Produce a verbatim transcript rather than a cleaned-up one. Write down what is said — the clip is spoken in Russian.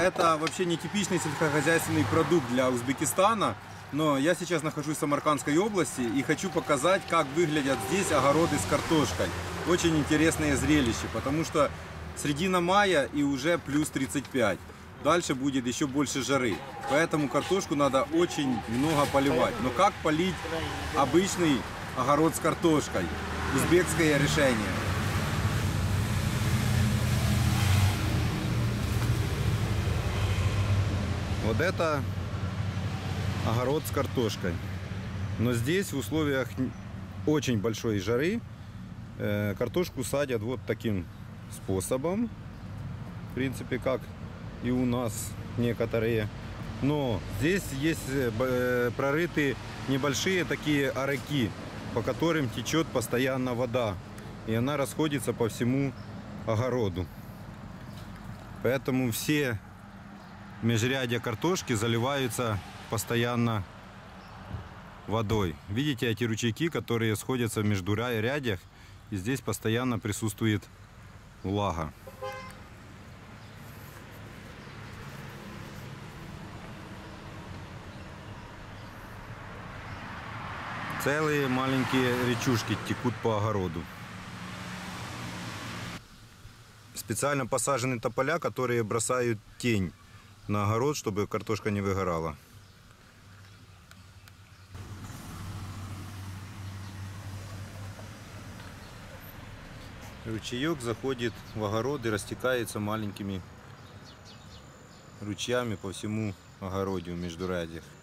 это вообще не типичный сельскохозяйственный продукт для Узбекистана, но я сейчас нахожусь в Самаркандской области и хочу показать, как выглядят здесь огороды с картошкой. Очень интересное зрелище, потому что середина мая и уже плюс тридцать пять. Дальше будет еще больше жары, поэтому картошку надо очень много поливать. Но как полить обычный огород с картошкой? Узбекское решение. Вот это огород с картошкой. Но здесь в условиях очень большой жары э, картошку садят вот таким способом. В принципе, как и у нас некоторые. Но здесь есть э, прорыты небольшие такие арыки, по которым течет постоянно вода. И она расходится по всему огороду. Поэтому все межрядья картошки заливаются постоянно водой. Видите эти ручейки, которые сходятся в междурядьях, и здесь постоянно присутствует влага. Целые маленькие речушки текут по огороду. Специально посажены тополя, которые бросают тень на огород, чтобы картошка не выгорала. Ручеек заходит в огород и растекается маленькими ручьями по всему огороду в междурядьях.